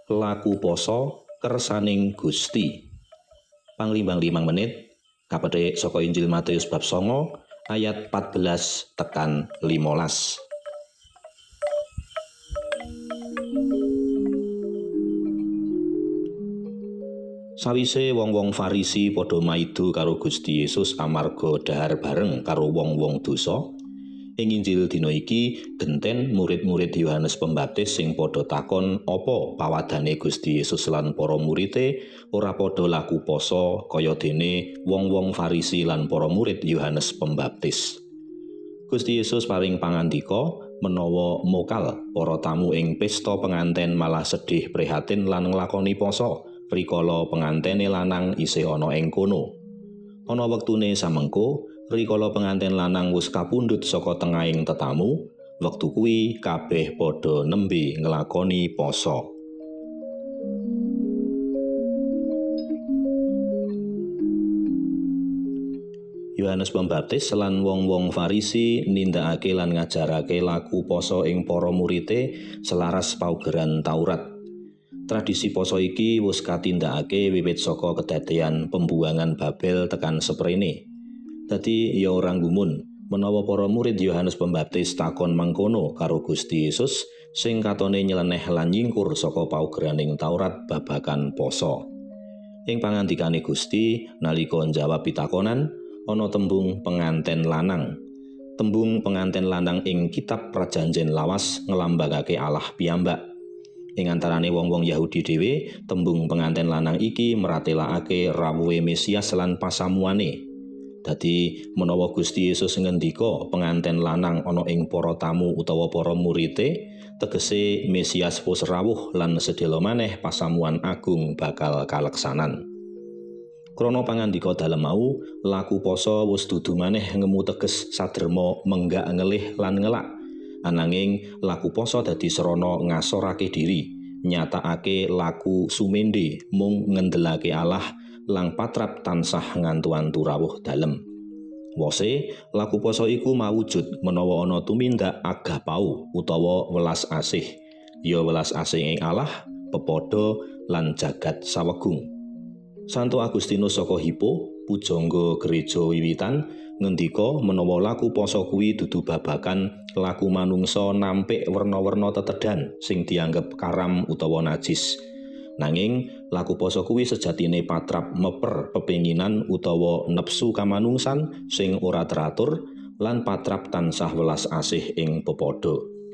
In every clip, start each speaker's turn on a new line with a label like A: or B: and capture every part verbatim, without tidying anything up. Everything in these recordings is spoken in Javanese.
A: laku poso kersaning Gusti. Panglimbang limang menit kapetik saka Injil Matius bab songo ayat empat belas tekan limolas. Sawise wong-wong Farisi padha maido karo Gusti Yesus amarga dhahar bareng karo wong-wong dosa, ing Injil dina iki genten murid-murid Yohanes Pembaptis sing padha takon apa pawadane Gusti Yesus lan para murite ora padha laku poso kaya dene wong-wong Farisi lan para murid Yohanes Pembaptis. Gusti Yesus paring pangandika menawa mokal para tamu ing pesta penganten malah sedih prihatin lan nglakoni poso rikala pengantene lanang isih ana ing kono. Ana wektune samengko, rikala penganten lanang wis kapundhut saka tengahing tetamu, wektu kuwi kabeh padha nembe nglakoni poso. Yohanes Pembaptis lan wong-wong Farisi nindakake lan ngajarake laku poso ing para murite selaras paugeran Taurat. Tradisi poso iki wis katindakake wiwit saka kedadean pembuangan Babel tekan seprene. Dadi ya ora gumun menawa para murid Yohanes Pembaptis takon mangkono karo Gusti Yesus sing katone nyeleneh lan nyingkur saka paugeraning Taurat babagan poso. Ing pangandikane Gusti nalika njawab pitakonan ana tembung penganten lanang. Tembung penganten lanang ing kitab Prajanjen Lawas ngelambangake Allah piyambak. Ing antarane wong-wong Yahudi dhewe, tembung penganten lanang iki meratelakake rawuhe Mesias lan pasamuane. Dadi menawa Gusti Yesus ngendika penganten lanang ana ing para tamu utawa para murite, tegese Mesias wis rawuh lan sedhela maneh pasamuan agung bakal kaleksanan. Krana pangandika dalem mau, laku poso wis dudu maneh ngemu teges saderma menggak ngelih lan ngelak. Ananging laku poso dadi serana ngasorake diri, nyatakake laku sumende mung ngendelake Allah lang patrap tansah ngantu-antu rawuh dalem. Wose laku poso iku mawujud menawa ana tumindak agapau utawa welas asih, ya welas asih ing Allah, pepadha lan jagat sawegung. Santo Agustinus saka Hippo, pujangga gereja wiwitan, ngendika menawa laku poso kuwi dudu babagan laku manungsa nampik werna-werna tetedhan sing dianggep karam utawa najis. Nanging laku poso kuwi sejatine patrap meper pepinginan utawa nepsu kamanungsan sing ora teratur lan patrap tansah welas asih ing pepadha.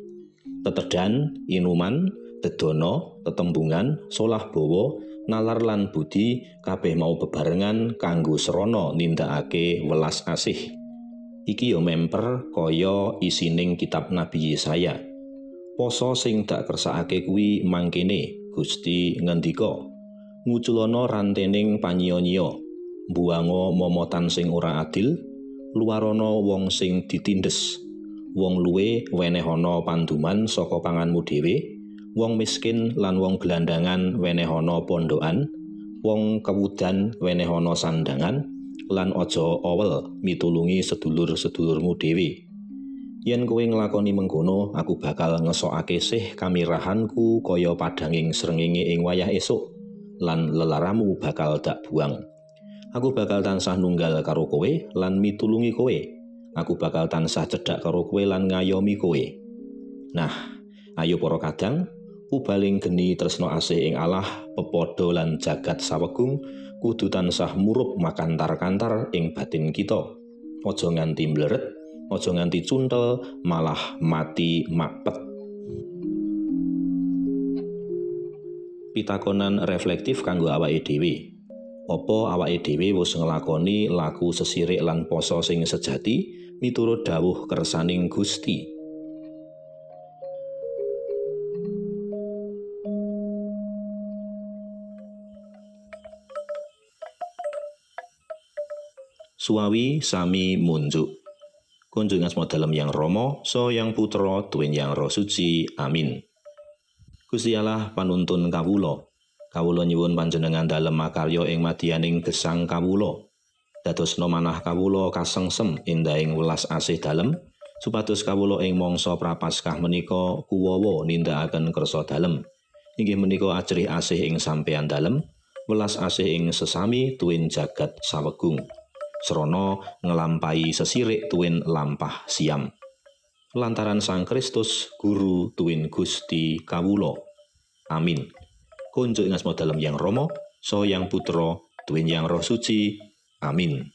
A: Tetedhan, inuman, dedana, tetembungan, solah bawa, nalar lan budi kabeh mau bebarengan kanggo serana nindakake welas asih. Iki ya memper kaya isining kitab Nabi Yesaya. Poso sing dak kersakake kuwi mangkene Gusti ngendika, nguculana rantening panyiya-nyiya, mbuanga momotan sing ora adil, luarana wong sing ditindes, wong luwe wenehana panduman saka panganmu dhewe, wong miskin lan wong gelandangan wenehana pondokan, wong kewudan wenehana sandangan, lan aja owel mitulungi sedulur-sedulurmu dhewe. Yen kowe nglakoni mengkono, aku bakal ngesokake sih kamirahanku kaya padanging srengenge ing wayah esuk, lan lelaramu bakal dak buang. Aku bakal tansah nunggal karo kowe lan mitulungi kowe. Aku bakal tansah cedhak karo kowe lan ngayomi kowe. Nah, ayo para kadang, ubaling geni tresna asih ing Allah, pepadha lan jagat sawegung, kudu tansah murup makantar-kantar ing batin kita. Aja nganti mleret, aja nganti cuntel, malah mati mapet. Pitakonan reflektif kanggo awake dhewe. Apa awake dhewe wis nglakoni laku sesirik lan poso sing sejati miturut dawuh kersaning Gusti? Suwawi sami munjuk. Kunjung asma dalem Yang Rama, so Yang Putra, tuwin Yang Roh Suci. Amin. Gusti Allah panuntun kawula, kawula nyuwun panjenengan dalem makarya ing madyaning gesang kawula. Dadosna manah kawula kasengsem indahing welas asih dalem, supados kawula ing mangsa prapaskah menika kuwawa nindakaken kersa dalem. inggih menika ajrih asih ing sampeyan dalem, welas asih ing sesami tuwin jagat sawegung, srana ngelampahi sesirik tuwin lampah siam. Lantaran Sang Kristus Guru tuwin Gusti kawula. Amin. Kunjuk ing asma dalem Yang Rama, saha Yang Putra, tuwin Yang Roh Suci. Amin.